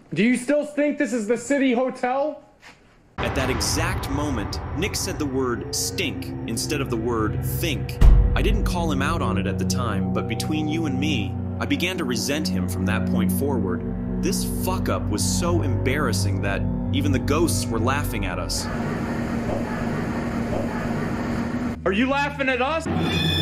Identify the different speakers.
Speaker 1: Do you still think this is the City Hotel?
Speaker 2: At that exact moment, Nick said the word stink instead of the word think. I didn't call him out on it at the time, but between you and me, I began to resent him from that point forward. This fuck-up was so embarrassing that even the ghosts were laughing at us.
Speaker 1: Are you laughing at us?